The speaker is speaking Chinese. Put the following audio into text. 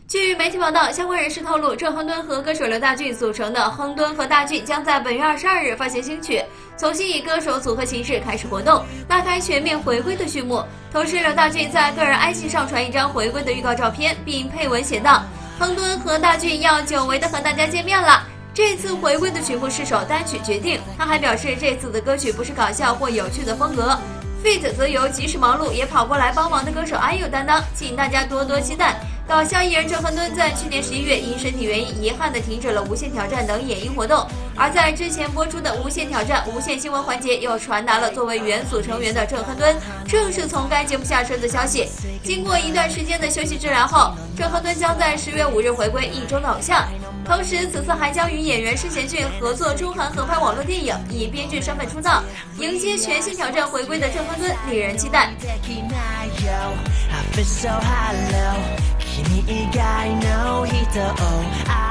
据媒体报道，相关人士透露，郑亨敦和歌手刘大俊组成的亨敦和大俊将在本月22日发行新曲，重新以歌手组合形式开始活动，拉开全面回归的序幕。同时，刘大俊在个人 IG 上传一张回归的预告照片，并配文写道：“亨敦和大俊要久违的和大家见面了。这次回归的曲目是首单曲《决定》。”他还表示，这次的歌曲不是搞笑或有趣的风格。feat 则由即使忙碌也跑过来帮忙的歌手 IU 担当，请大家多多期待。搞笑艺人郑亨敦在去年11月因身体原因遗憾地停止了《无限挑战》等演艺活动，而在之前播出的《无限挑战》无限新闻环节又传达了作为原组成员的郑亨敦正式从该节目下车的消息。经过一段时间的休息治疗后，郑亨敦将在10月5日回归1周的偶像。同时，此次还将与演员施贤俊合作中韩合拍网絡電影，以编剧身份出道，迎接全新挑战回归的郑亨敦，令人期待。君以外の人を